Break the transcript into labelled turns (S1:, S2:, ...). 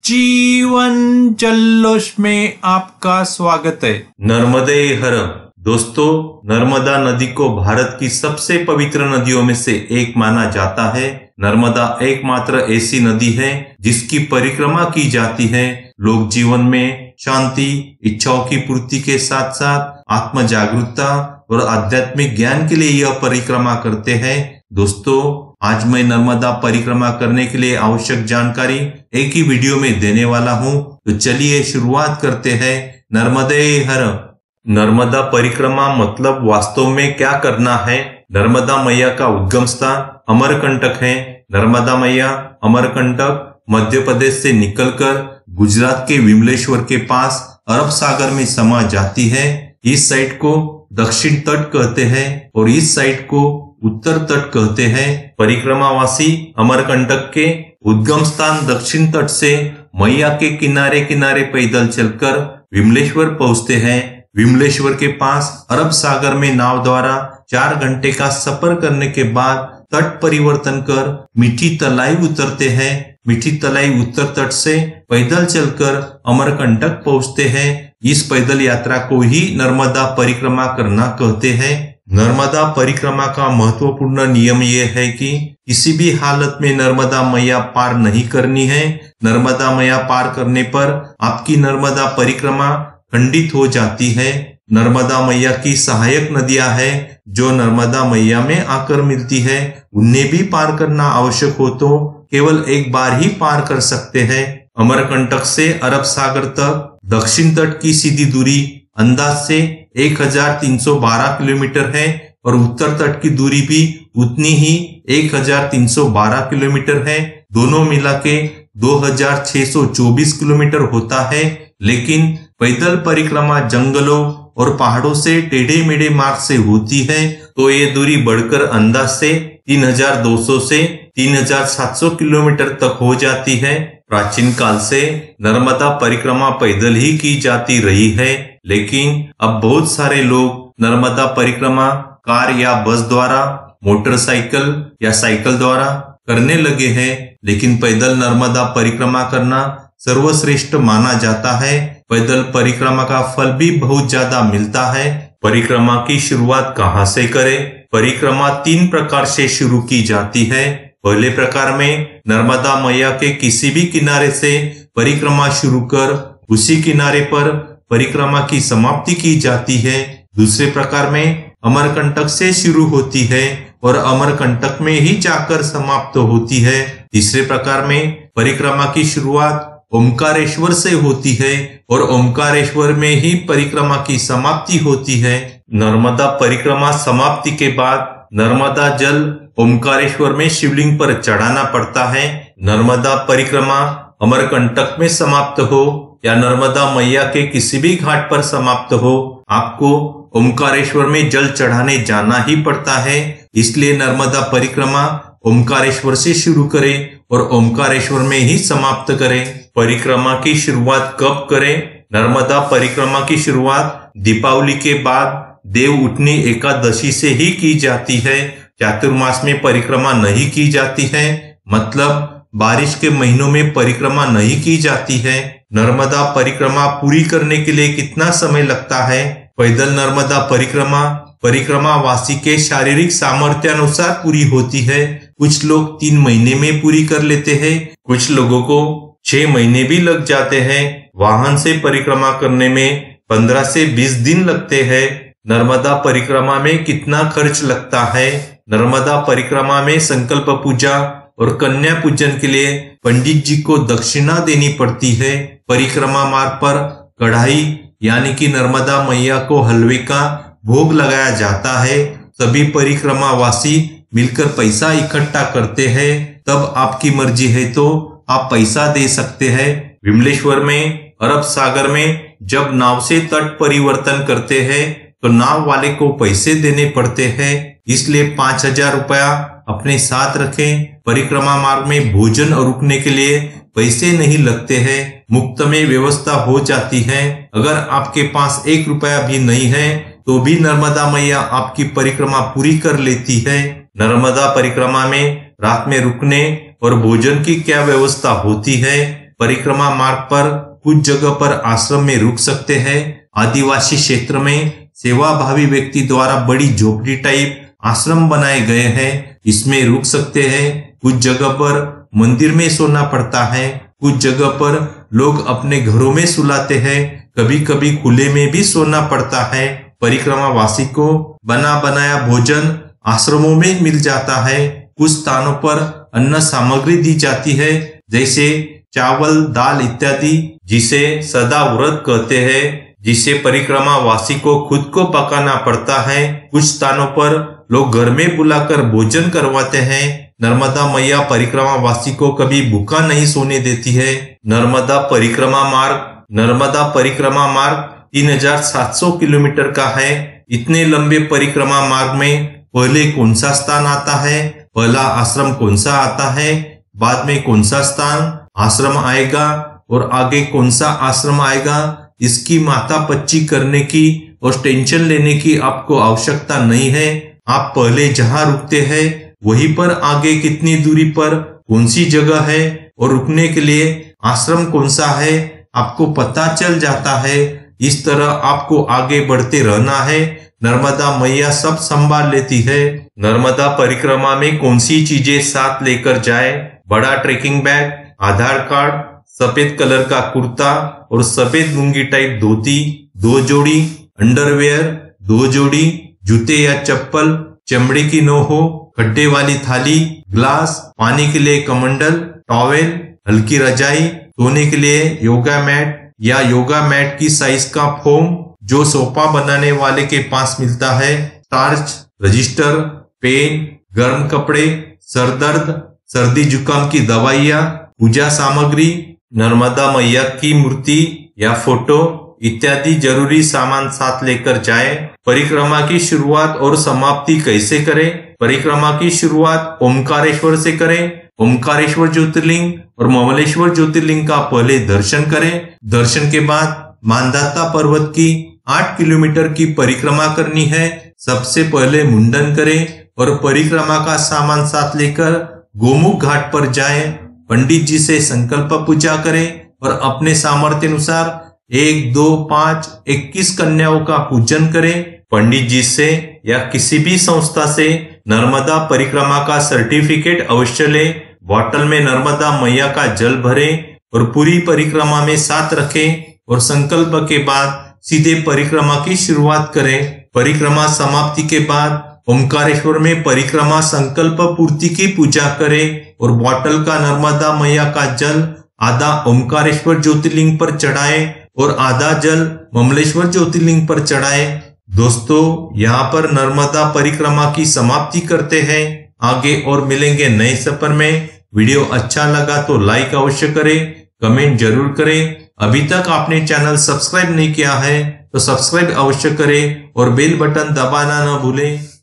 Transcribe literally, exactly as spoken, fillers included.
S1: जीवन जल्लोष में आपका स्वागत है।
S2: नर्मदे हर। दोस्तों, नर्मदा नदी को भारत की सबसे पवित्र नदियों में से एक माना जाता है। नर्मदा एकमात्र ऐसी नदी है जिसकी परिक्रमा की जाती है। लोग जीवन में शांति, इच्छाओं की पूर्ति के साथ साथ आत्म जागरूकता और आध्यात्मिक ज्ञान के लिए यह परिक्रमा करते हैं। दोस्तों, आज मैं नर्मदा परिक्रमा करने के लिए आवश्यक जानकारी एक ही वीडियो में देने वाला हूँ। तो चलिए शुरुआत करते हैं। नर्मदे हर। नर्मदा परिक्रमा मतलब वास्तव में क्या करना है। नर्मदा मैया का उद्गम स्थान अमरकंटक है। नर्मदा मैया अमरकंटक मध्य प्रदेश से निकलकर गुजरात के विमलेश्वर के पास अरब सागर में समा जाती है। इस साइड को दक्षिण तट कहते हैं और इस साइड को उत्तर तट कहते हैं। परिक्रमावासी अमरकंटक के उद्गम स्थान दक्षिण तट से मैया के किनारे किनारे पैदल चलकर विमलेश्वर पहुंचते हैं। विमलेश्वर के पास अरब सागर में नाव द्वारा चार घंटे का सफर करने के बाद तट परिवर्तन कर मीठी तलाई उतरते हैं। मीठी तलाई उत्तर तट से पैदल चलकर अमरकंटक पहुंचते हैं। इस पैदल यात्रा को ही नर्मदा परिक्रमा करना कहते हैं। नर्मदा परिक्रमा का महत्वपूर्ण नियम यह है कि किसी भी हालत में नर्मदा मैया पार नहीं करनी है। नर्मदा मैया पार करने पर आपकी नर्मदा परिक्रमा खंडित हो जाती है। नर्मदा मैया की सहायक नदियां हैं जो नर्मदा मैया में आकर मिलती है, उन्हें भी पार करना आवश्यक हो तो केवल एक बार ही पार कर सकते हैं। अमरकंटक से अरब सागर तक दक्षिण तट की सीधी दूरी अंदाज से एक हजार तीन सौ बारह किलोमीटर है और उत्तर तट की दूरी भी उतनी ही एक हजार तीन सौ बारह किलोमीटर है। दोनों मिला के दो हजार छह सौ चौबीस किलोमीटर होता है। लेकिन पैदल परिक्रमा जंगलों और पहाड़ों से टेढ़े मेढ़े मार्ग से होती है तो ये दूरी बढ़कर अंदाज से तीन हजार दो सौ से तीन हजार सात सौ किलोमीटर तक हो जाती है। प्राचीन काल से नर्मदा परिक्रमा पैदल ही की जाती रही है, लेकिन अब बहुत सारे लोग नर्मदा परिक्रमा कार या बस द्वारा, मोटरसाइकिल या साइकिल द्वारा करने लगे हैं। लेकिन पैदल नर्मदा परिक्रमा करना सर्वश्रेष्ठ माना जाता है। पैदल परिक्रमा का फल भी बहुत ज्यादा मिलता है। परिक्रमा की शुरुआत कहाँ से करें? परिक्रमा तीन प्रकार से शुरू की जाती है। पहले प्रकार में नर्मदा मैया के किसी भी किनारे से परिक्रमा शुरू कर उसी किनारे पर परिक्रमा की समाप्ति की जाती है। दूसरे प्रकार में अमरकंटक से शुरू होती है और अमरकंटक में ही जाकर समाप्त होती है। तीसरे प्रकार में परिक्रमा की शुरुआत ओमकारेश्वर से होती है और ओमकारेश्वर में ही परिक्रमा की समाप्ति होती है। नर्मदा परिक्रमा समाप्ति के बाद नर्मदा जल ओमकारेश्वर में शिवलिंग पर चढ़ाना पड़ता है। नर्मदा परिक्रमा अमरकंटक में समाप्त हो या नर्मदा मैया के किसी भी घाट पर समाप्त हो, आपको ओमकारेश्वर में जल चढ़ाने जाना ही पड़ता है। इसलिए नर्मदा परिक्रमा ओमकारेश्वर से शुरू करें और ओमकारेश्वर में ही समाप्त करें। परिक्रमा की शुरुआत कब करें? नर्मदा परिक्रमा की शुरुआत दीपावली के बाद देव उठनी एकादशी से ही की जाती है। चातुर्मास में परिक्रमा नहीं की जाती है, मतलब बारिश के महीनों में परिक्रमा नहीं की जाती है। नर्मदा परिक्रमा पूरी करने के लिए कितना समय लगता है? पैदल नर्मदा परिक्रमा परिक्रमा वासी के शारीरिक सामर्थ्य अनुसार पूरी होती है। कुछ लोग तीन महीने में पूरी कर लेते हैं, कुछ लोगों को छह महीने भी लग जाते हैं। वाहन से परिक्रमा करने में पंद्रह से बीस दिन लगते हैं। नर्मदा परिक्रमा में कितना खर्च लगता है? नर्मदा परिक्रमा में संकल्प पूजा और कन्या पूजन के लिए पंडित जी को दक्षिणा देनी पड़ती है। परिक्रमा मार्ग पर कढ़ाई यानी कि नर्मदा मैया को हलवे का भोग लगाया जाता है। सभी परिक्रमा वासी मिलकर पैसा इकट्ठा करते हैं। तब आपकी मर्जी है तो आप पैसा दे सकते हैं। विमलेश्वर में अरब सागर में जब नाव से तट परिवर्तन करते हैं तो नाव वाले को पैसे देने पड़ते हैं, इसलिए पांच हजार रुपया अपने साथ रखें। परिक्रमा मार्ग में भोजन और रुकने के लिए पैसे नहीं लगते हैं, मुफ्त में व्यवस्था हो जाती है। अगर आपके पास एक रुपया भी नहीं है तो भी नर्मदा मैया आपकी परिक्रमा पूरी कर लेती है। नर्मदा परिक्रमा में रात में रुकने और भोजन की क्या व्यवस्था होती है? परिक्रमा मार्ग पर कुछ जगह पर आश्रम में रुक सकते हैं। आदिवासी क्षेत्र में सेवाभावी व्यक्ति द्वारा बड़ी झोपड़ी टाइप आश्रम बनाए गए हैं, इसमें रुक सकते हैं। कुछ जगह पर मंदिर में सोना पड़ता है, कुछ जगह पर लोग अपने घरों में सुलाते हैं, कभी कभी खुले में भी सोना पड़ता है। परिक्रमा वासी को बना बनाया भोजन आश्रमों में मिल जाता है। कुछ स्थानों पर अन्न सामग्री दी जाती है, जैसे चावल, दाल इत्यादि, जिसे सदा व्रत कहते हैं, जिसे परिक्रमा वासी को खुद को पकाना पड़ता है। कुछ स्थानों पर लोग घर में बुलाकर भोजन करवाते हैं। नर्मदा मैया परिक्रमा वासी को कभी भूखा नहीं सोने देती है। नर्मदा परिक्रमा मार्ग नर्मदा परिक्रमा मार्ग तीन हजार सात सौ किलोमीटर का है। इतने लंबे परिक्रमा मार्ग में पहले कौन सा स्थान आता है, पहला आश्रम कौन सा आता है, बाद में कौन सा स्थान आश्रम आएगा और आगे कौन सा आश्रम आएगा, इसकी माथा पच्ची करने की और टेंशन लेने की आपको आवश्यकता नहीं है। आप पहले जहां रुकते हैं वहीं पर आगे कितनी दूरी पर कौन सी जगह है और रुकने के लिए आश्रम कौन सा है आपको पता चल जाता है। इस तरह आपको आगे बढ़ते रहना है। नर्मदा मैया सब संभाल लेती है। नर्मदा परिक्रमा में कौन सी चीजें साथ लेकर जाए? बड़ा ट्रेकिंग बैग, आधार कार्ड, सफेद कलर का कुर्ता और सफेद लुंगी टाइप धोती, दो जोड़ी अंडरवेयर, दो जोड़ी जूते या चप्पल, चमड़े की न हो, खड्डे वाली थाली, ग्लास, पानी के लिए कमंडल, टॉवेल, हल्की रजाई, सोने के लिए योगा मैट या योगा मैट की साइज का फोम जो सोफा बनाने वाले के पास मिलता है, टार्च, रजिस्टर, पेन, गर्म कपड़े, सरदर्द, सर्दी जुकाम की दवाइयाँ, पूजा सामग्री, नर्मदा मैया की मूर्ति या फोटो इत्यादि जरूरी सामान साथ लेकर जाएं। परिक्रमा की शुरुआत और समाप्ति कैसे करें? परिक्रमा की शुरुआत ओमकारेश्वर से करें। ओमकारेश्वर ज्योतिर्लिंग और ममलेश्वर ज्योतिर्लिंग का पहले दर्शन करें। दर्शन के बाद मानधाता पर्वत की आठ किलोमीटर की परिक्रमा करनी है। सबसे पहले मुंडन करें और परिक्रमा का सामान साथ लेकर गोमुख घाट पर जाएं। पंडित जी से संकल्प पूजा करें और अपने सामर्थ्य अनुसार एक, दो, पाँच, इक्कीस कन्याओं का पूजन करें। पंडित जी से या किसी भी संस्था से नर्मदा परिक्रमा का सर्टिफिकेट अवश्य लें। बॉटल में नर्मदा मैया का जल भरें और पूरी परिक्रमा में साथ रखें और संकल्प के बाद सीधे परिक्रमा की शुरुआत करें। परिक्रमा समाप्ति के बाद ओमकारेश्वर में परिक्रमा संकल्प पूर्ति की पूजा करें और बॉटल का नर्मदा मैया का जल आधा ओमकारेश्वर ज्योतिर्लिंग पर चढ़ाएं और आधा जल ममलेश्वर ज्योतिर्लिंग पर चढ़ाएं। दोस्तों, यहाँ पर नर्मदा परिक्रमा की समाप्ति करते हैं। आगे और मिलेंगे नए सफर में। वीडियो अच्छा लगा तो लाइक अवश्य करें, कमेंट जरूर करें। अभी तक आपने चैनल सब्सक्राइब नहीं किया है तो सब्सक्राइब अवश्य करें और बेल बटन दबाना न भूलें।